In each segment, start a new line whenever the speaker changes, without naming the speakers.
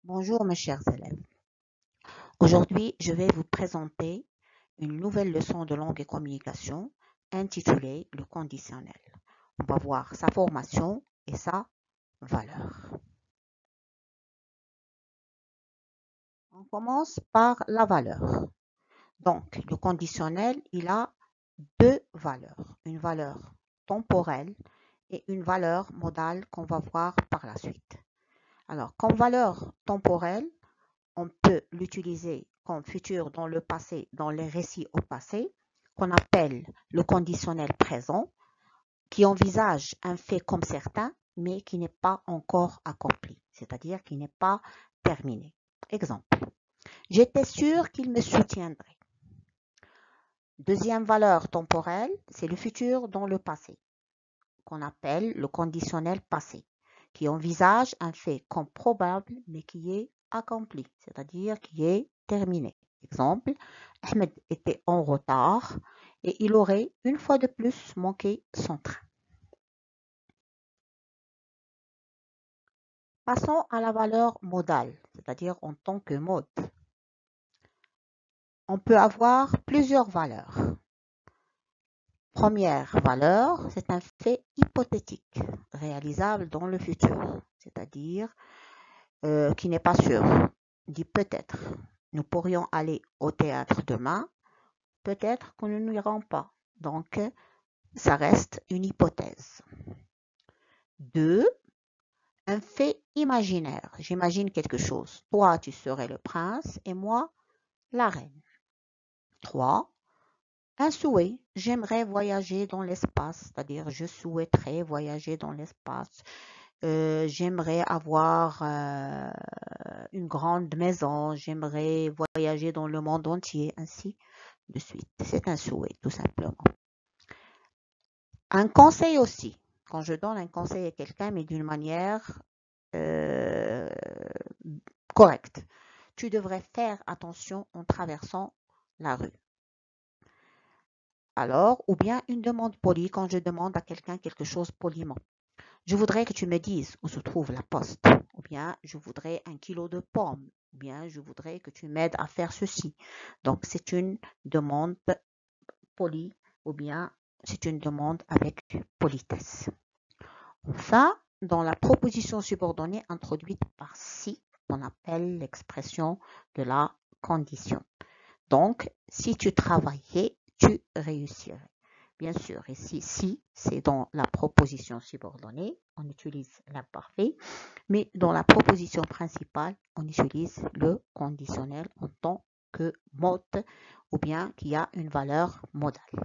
Bonjour mes chers élèves. Aujourd'hui, je vais vous présenter une nouvelle leçon de langue et communication intitulée le conditionnel. On va voir sa formation et sa valeur. On commence par la valeur. Donc, le conditionnel, il a deux valeurs. Une valeur temporelle et une valeur modale qu'on va voir par la suite. Alors, comme valeur temporelle, on peut l'utiliser comme futur dans le passé, dans les récits au passé, qu'on appelle le conditionnel présent, qui envisage un fait comme certain, mais qui n'est pas encore accompli, c'est-à-dire qui n'est pas terminé. Exemple, j'étais sûr qu'il me soutiendrait. Deuxième valeur temporelle, c'est le futur dans le passé, qu'on appelle le conditionnel passé, qui envisage un fait comme probable, mais qui est accompli, c'est-à-dire qui est terminé. Exemple, Ahmed était en retard et il aurait une fois de plus manqué son train. Passons à la valeur modale, c'est-à-dire en tant que mode. On peut avoir plusieurs valeurs. Première valeur, c'est un fait hypothétique, réalisable dans le futur, c'est-à-dire qui n'est pas sûr. Dit peut-être, nous pourrions aller au théâtre demain, peut-être que nous n'irons pas. Donc, ça reste une hypothèse. 2. Un fait imaginaire. J'imagine quelque chose. Toi, tu serais le prince et moi, la reine. 3. Un souhait. J'aimerais voyager dans l'espace, c'est-à-dire je souhaiterais voyager dans l'espace. J'aimerais avoir une grande maison, j'aimerais voyager dans le monde entier, ainsi de suite. C'est un souhait, tout simplement. Un conseil aussi. Quand je donne un conseil à quelqu'un, mais d'une manière correcte. Tu devrais faire attention en traversant la rue. Alors, ou bien une demande polie quand je demande à quelqu'un quelque chose poliment. Je voudrais que tu me dises où se trouve la poste. Ou bien, je voudrais 1 kilo de pommes. Ou bien, je voudrais que tu m'aides à faire ceci. Donc, c'est une demande polie ou bien c'est une demande avec politesse. Enfin, dans la proposition subordonnée introduite par si, on appelle l'expression de la condition. Donc, si tu travaillais, tu réussirais. Bien sûr, ici, si, c'est dans la proposition subordonnée, on utilise l'imparfait, mais dans la proposition principale, on utilise le conditionnel en tant que mode ou bien qui a une valeur modale.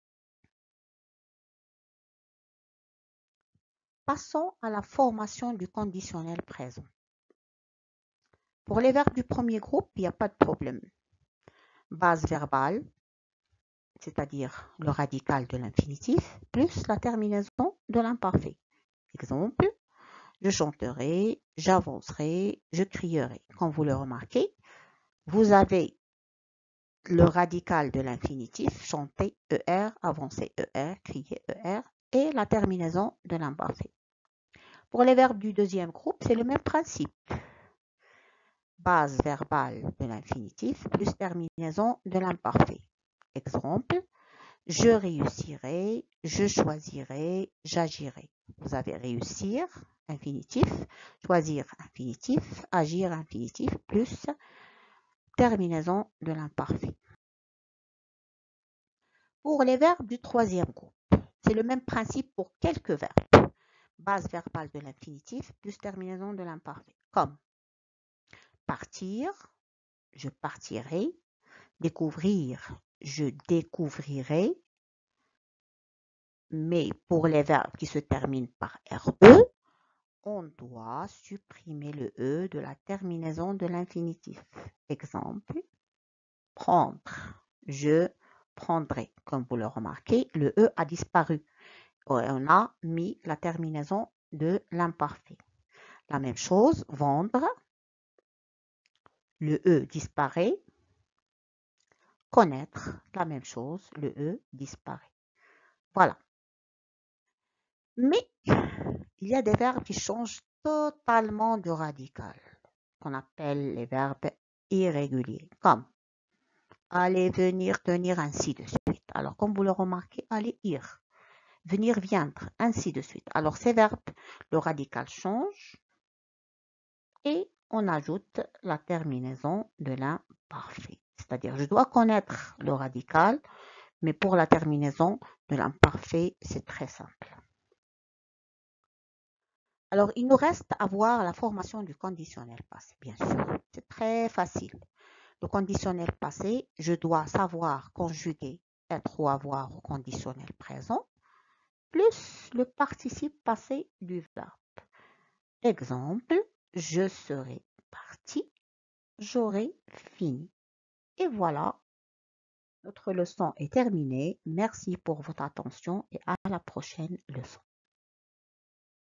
Passons à la formation du conditionnel présent. Pour les verbes du premier groupe, il n'y a pas de problème. Base verbale, c'est-à-dire le radical de l'infinitif, plus la terminaison de l'imparfait. Exemple, je chanterai, j'avancerai, je crierai. Comme vous le remarquez, vous avez le radical de l'infinitif, chanter, ER, avancer, ER, crier, ER, et la terminaison de l'imparfait. Pour les verbes du deuxième groupe, c'est le même principe. Base verbale de l'infinitif plus terminaison de l'imparfait. Exemple, je réussirai, je choisirai, j'agirai. Vous avez réussir, infinitif, choisir, infinitif, agir, infinitif, plus terminaison de l'imparfait. Pour les verbes du troisième groupe, c'est le même principe pour quelques verbes. Base verbale de l'infinitif plus terminaison de l'imparfait. Comme partir, je partirai, découvrir, je découvrirai. Mais pour les verbes qui se terminent par RE, on doit supprimer le E de la terminaison de l'infinitif. Exemple, prendre, je prendrai. Comme vous le remarquez, le E a disparu. On a mis la terminaison de l'imparfait. La même chose, vendre, le E disparaît. Connaître, la même chose, le E disparaît. Voilà. Mais il y a des verbes qui changent totalement de radical. qu'on appelle les verbes irréguliers, comme aller, venir, tenir, ainsi de suite. Alors, comme vous le remarquez, aller, ir, venir, viendre, ainsi de suite. Alors, ces verbes, le radical change et on ajoute la terminaison de l'imparfait. C'est-à-dire, je dois connaître le radical, mais pour la terminaison de l'imparfait, c'est très simple. Alors, il nous reste à voir la formation du conditionnel passé, bien sûr. C'est très facile. Le conditionnel passé, je dois savoir conjuguer être ou avoir au conditionnel présent, plus le participe passé du verbe. Exemple, je serai parti, j'aurai fini. Et voilà, notre leçon est terminée. Merci pour votre attention et à la prochaine leçon.